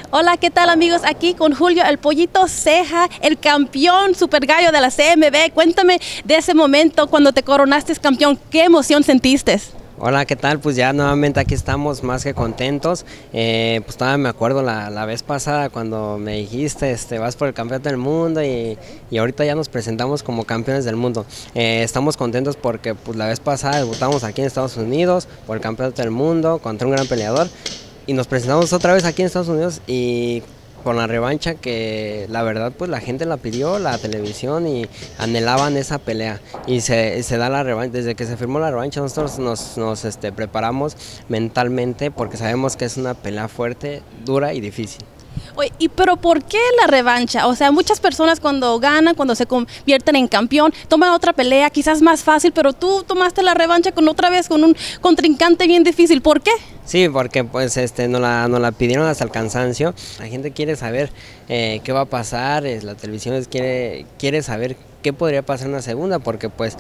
Hola, ¿qué tal amigos? Aquí con Julio, el Pollito Ceja, el campeón super gallo de la CMB. Cuéntame de ese momento cuando te coronaste campeón, ¿qué emoción sentiste? Hola, ¿qué tal? Pues ya nuevamente aquí estamos más que contentos. Pues todavía me acuerdo la vez pasada cuando me dijiste, vas por el campeonato del mundo y ahorita ya nos presentamos como campeones del mundo. Estamos contentos porque pues la vez pasada debutamos aquí en Estados Unidos por el campeonato del mundo contra un gran peleador y nos presentamos otra vez aquí en Estados Unidos y con la revancha que la verdad pues la gente la pidió, la televisión, y anhelaban esa pelea y se da la revancha. Desde que se firmó la revancha nosotros nos preparamos mentalmente porque sabemos que es una pelea fuerte, dura y difícil. Oye, pero ¿por qué la revancha? O sea, muchas personas cuando ganan, cuando se convierten en campeón, toman otra pelea, quizás más fácil, pero tú tomaste la revancha con otra vez, con un contrincante bien difícil. ¿Por qué? Sí, porque pues nos la pidieron hasta el cansancio. La gente quiere saber qué va a pasar, la televisión quiere saber qué podría pasar en la segunda, porque pues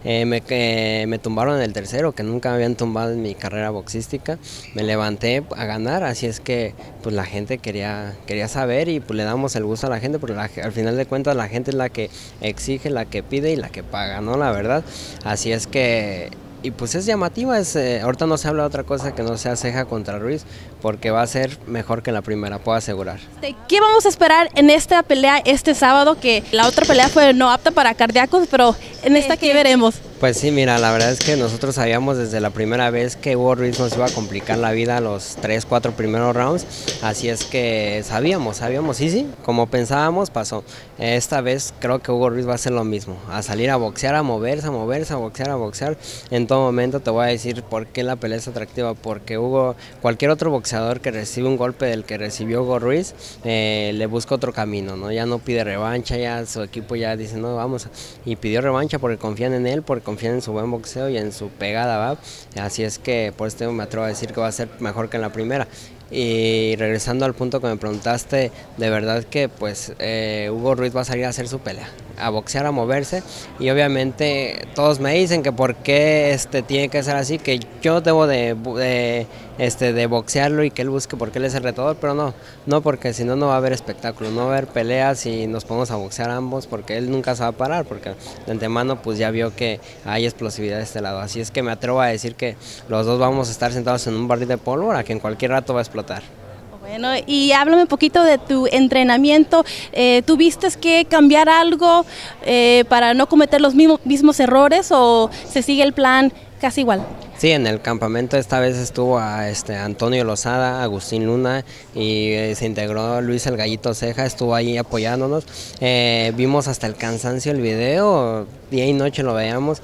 me tumbaron en el tercero, que nunca me habían tumbado en mi carrera boxística. Me levanté a ganar, así es que pues la gente quería saber y pues le damos el gusto a la gente, porque al final de cuentas la gente es la que exige, la que pide y la que paga, ¿no? La verdad, así es que... Y pues es llamativa, ahorita no se habla de otra cosa que no sea Ceja contra Ruiz, porque va a ser mejor que la primera, puedo asegurar. ¿Qué vamos a esperar en esta pelea este sábado? Que la otra pelea fue no apta para cardíacos, pero en esta ¿qué veremos? Pues sí, mira, la verdad es que nosotros sabíamos desde la primera vez que Hugo Ruiz nos iba a complicar la vida los 3-4 primeros rounds, así es que sabíamos, y sí, como pensábamos pasó. Esta vez creo que Hugo Ruiz va a hacer lo mismo, a salir a boxear, a moverse, a boxear. En todo momento te voy a decir por qué la pelea es atractiva, porque cualquier otro boxeador que recibe un golpe del que recibió Hugo Ruiz, le busca otro camino, ¿no? Ya no pide revancha, ya su equipo ya dice, no, vamos, y pidió revancha porque confían en él, porque confían en su buen boxeo y en su pegada, ¿va? Así es que por esto me atrevo a decir que va a ser mejor que en la primera. Y regresando al punto que me preguntaste, de verdad que pues Hugo Ruiz va a salir a hacer su pelea, a boxear, a moverse, y obviamente todos me dicen que por qué tiene que ser así, que yo debo de boxearlo y que él busque porque él es el retador, pero no, porque si no, no va a haber espectáculo, no va a haber peleas y nos ponemos a boxear ambos, porque él nunca se va a parar, porque de antemano pues ya vio que hay explosividad de este lado, así es que me atrevo a decir que los dos vamos a estar sentados en un barril de pólvora que en cualquier rato va a explotar. Bueno, y háblame un poquito de tu entrenamiento. ¿Tuviste que cambiar algo para no cometer los mismos errores o se sigue el plan casi igual? Sí, en el campamento esta vez estuvo a Antonio Lozada, Agustín Luna y se integró Luis el Gallito Ceja, estuvo ahí apoyándonos. Vimos hasta el cansancio el video, día y noche lo veíamos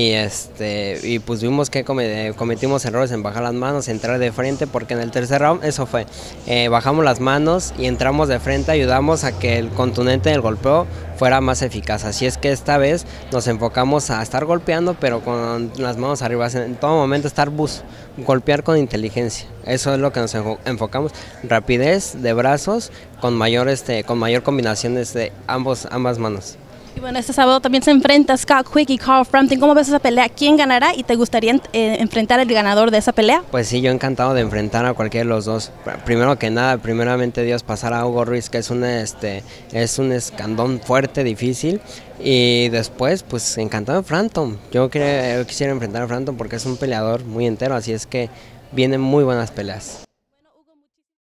y pues vimos que cometimos errores en bajar las manos, entrar de frente, porque en el tercer round eso fue, bajamos las manos y entramos de frente, ayudamos a que el contundente del golpeo fuera más eficaz, así es que esta vez nos enfocamos a estar golpeando pero con las manos arriba, en todo momento estar golpear con inteligencia, eso es lo que nos enfocamos, rapidez de brazos con mayor combinaciones de ambas manos. Y bueno, este sábado también se enfrenta Scott Quigg y Carl Frampton. ¿Cómo ves esa pelea? ¿Quién ganará y te gustaría enfrentar al ganador de esa pelea? Pues sí, yo encantado de enfrentar a cualquiera de los dos. Primero que nada, primeramente Dios, pasar a Hugo Ruiz, que es un escandón fuerte, difícil, y después pues encantado de Frampton. Yo quisiera enfrentar a Frampton porque es un peleador muy entero, así es que vienen muy buenas peleas.